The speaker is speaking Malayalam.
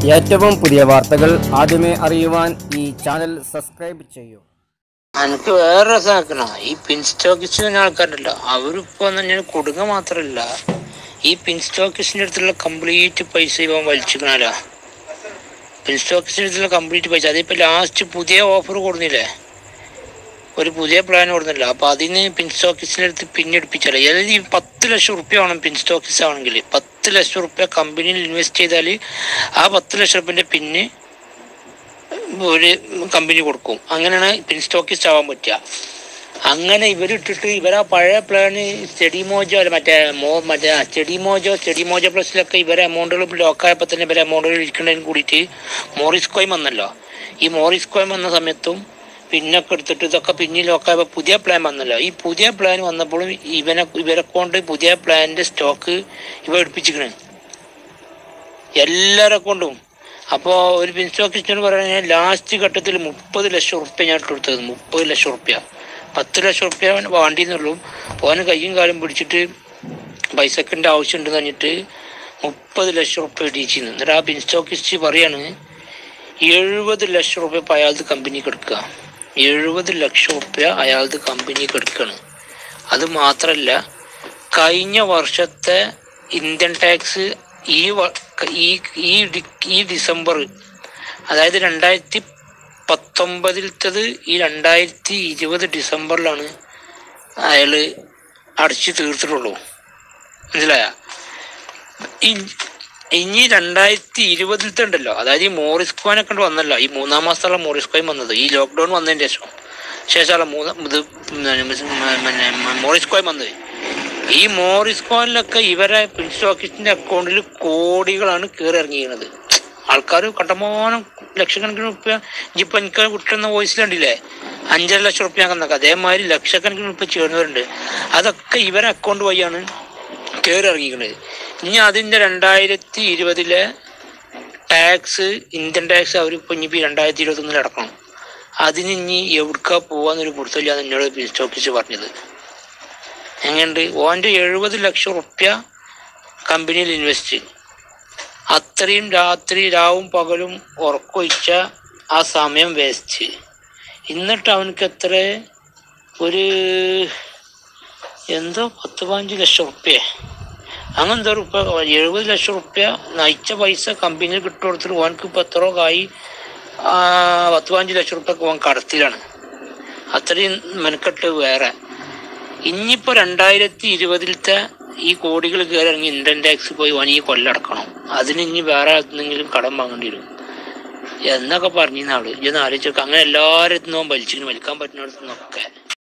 ഏറ്റവും പുതിയ വാർത്തകൾ ആദ്യമേ അറിയുവാൻ ഈ ചാനൽ സബ്സ്ക്രൈബ് ചെയ്യൂ. എനിക്ക് വേറെ രസമാക്കണ ഈ പിൻസ്റ്റോക്കിസ്റ്റ് ആൾക്കാരുണ്ടല്ലോ, അവരിപ്പോ കൊടുങ്ങ മാത്രല്ല, ഈ പിൻസ്റ്റോക്കിസ്റ്റിന്റെ അടുത്തുള്ള കംപ്ലീറ്റ് പൈസ ഇവൻ വലിച്ചിക്കണല്ല. പിൻസ്റ്റോക്കിസ്റ്റിന്റെ അടുത്തുള്ള കംപ്ലീറ്റ് പൈസ അതിപ്പോ ലാസ്റ്റ് പുതിയ ഓഫർ കൊടുന്നില്ലേ, ഒരു പുതിയ പ്ലാൻ കൊടുന്നില്ല. അപ്പൊ അതിന് പിൻസ്റ്റോക്കിസ്റ്റിന്റെ അടുത്ത് പിന്നെടുപ്പിച്ചാലേ, അതായത് ഈ 10 ലക്ഷം റുപ്യ വേണം പിൻസ്റ്റോക്കിസ്റ്റ് ആണെങ്കിൽ. 10 ലക്ഷം റുപ്യ കമ്പനിയിൽ ഇൻവെസ്റ്റ് ചെയ്താൽ ആ 10 ലക്ഷം റുപ്യന്റെ പിന്നെ ഒരു കമ്പനി കൊടുക്കും. അങ്ങനെയാണ് പിൻസ്റ്റോക്കിസ്റ്റ് ആവാൻ പറ്റുക. അങ്ങനെ ഇവരിട്ടിട്ട് ഇവരാ പഴയ പ്ലാന് സ്റ്റഡി മോജോ അല്ല മറ്റേ സ്റ്റഡി മോജോ പ്ലസിലൊക്കെ ഇവരെ എമൗണ്ടുകൾ ലോക്കായപ്പോൾ തന്നെ ഇവരെ എമൗണ്ടുകൾ ഇരിക്കുന്നതിന് കൂടിയിട്ട് മോറിസ് കോയിൻ വന്നല്ലോ. ഈ മോറിസ് കോയിൻ വന്ന സമയത്തും പിന്നൊക്കെ എടുത്തിട്ട് ഇതൊക്കെ പിന്നെ ലോക്കായപ്പോൾ പുതിയ പ്ലാൻ വന്നല്ലോ. ഈ പുതിയ പ്ലാൻ വന്നപ്പോഴും ഇവരെ കൊണ്ട് പുതിയ പ്ലാനിന്റെ സ്റ്റോക്ക് ഇവ എടുപ്പിച്ചിരിക്കണേ എല്ലാവരെ കൊണ്ടും. അപ്പോൾ ഒരു പിൻസ്റ്റോക്കിസ്റ്റിനോട് പറയുകയാണെങ്കിൽ ലാസ്റ്റ് ഘട്ടത്തിൽ 30 ലക്ഷം റുപ്യ ഞാൻ ഇട്ടെടുത്തത്. 30 ലക്ഷം റുപ്യ, 10 ലക്ഷം റുപ്യ വേണ്ടിയെന്നുള്ളൂ. ഓന് കയ്യും കാലും പിടിച്ചിട്ട് പൈസക്കിൻ്റെ ആവശ്യമുണ്ടെന്ന് പറഞ്ഞിട്ട് 30 ലക്ഷം റുപ്യ ഇടിച്ചിരുന്നു. എന്നിട്ട് ആ പിൻസ്റ്റോക്കിസ്റ്റ് പറയാണ് 70 ലക്ഷം റുപ്യ ഇപ്പോൾ അയാൾക്ക് കമ്പനിക്ക് എടുക്കുക. 70 ലക്ഷം റുപ്യ അയാൾക്ക് കമ്പനിക്ക് എടുക്കുകയാണ്. അത് മാത്രമല്ല, കഴിഞ്ഞ വർഷത്തെ ഇന്ത്യൻ ടാക്സ് ഈ ഡിസംബർ, അതായത് 2019 ഈ 2020 ഡിസംബറിലാണ് അയാൾ അടച്ചു തീർത്തിട്ടുള്ളൂ. മനസ്സിലായ? ഇനി 2020 ഉണ്ടല്ലോ, അതായത് ഈ മോറിസ് കോയിനൊക്കെ വന്നല്ലോ, ഈ 3-ാം മാസത്തുള്ള മോറിസ് കോയിൻ വന്നത് ഈ ലോക്ക്ഡൗൺ വന്നതിന് ശേഷമുള്ള മോറിസ് കോയിൻ വന്നത്. ഈ മോറിസ് കോയിനിലൊക്കെ ഇവരെ പിൻസ്റ്റോക്കിസ്റ്റിന്റെ അക്കൗണ്ടിൽ കോടികളാണ് കയറി ഇറങ്ങിയിരുന്നത്. ആൾക്കാർ കണ്ടമാനം ലക്ഷക്കണക്കിന് റുപ്യ. ഇപ്പൊ എനിക്ക് കിട്ടുന്ന വോയിസിൽ കണ്ടില്ലേ 5.5 ലക്ഷം റുപ്യ എന്നൊക്കെ, അതേമാതിരി ലക്ഷക്കണക്കിന് റുപ്യ ചേർന്നവരുണ്ട്. അതൊക്കെ ഇവരെ അക്കൗണ്ട് വഴിയാണ് കയറി ഇറങ്ങിക്കുന്നത്. ഇനി അതിൻ്റെ 2020 ടാക്സ്, ഇന്ത്യൻ ടാക്സ് അവരിപ്പോൾ ഇനിയിപ്പോൾ 2021 അടക്കണം. അതിന് ഇനി എവിടുക്കാ പോവാന്നൊരു പിടുത്തമില്ലാന്ന് എന്നോട് പിൻസ്റ്റോക്കിസ്റ്റ് പറഞ്ഞത്. എങ്ങനെയുണ്ട്? ഓൻ്റെ 70 ലക്ഷം റുപ്യ കമ്പനിയിൽ ഇൻവെസ്റ്റ്, അത്രയും രാവും പകലും ഉറക്കൊഴിച്ച ആ സമയം വേസ്റ്റ്. എന്നിട്ട് അവനക്ക് എത്ര ഒരു 10-15 ലക്ഷം റുപ്യ അങ്ങനെന്തോ റുപ്യ, 70 ലക്ഷം റുപ്യ നയിച്ച പൈസ കമ്പനിയിൽ കിട്ടുകൊടുത്തിട്ട് ഓനക്ക് ഇപ്പോൾ എത്രയോ കായി 10-15 ലക്ഷം റുപ്യ ഓൻ കടത്തിലാണ്. അത്രയും മെനക്കെട്ട് വേറെ. ഇനിയിപ്പോൾ 2020 ഈ കോടികൾ കയറി ഇറങ്ങി ഇന്ത്യൻ ടാക്സ് പോയി ഓൻ ഈ കൊല്ലടക്കണം. അതിന് ഇനി വേറെ എന്തെങ്കിലും കടം വാങ്ങേണ്ടി വരും എന്നൊക്കെ പറഞ്ഞ ആള്. ഇതൊന്ന് ആലോചിച്ചൊക്കെ. അങ്ങനെ എല്ലാവരും എത്തുന്നോ വലിക്കാൻ പറ്റുന്നിടത്തുനിന്നൊക്കെ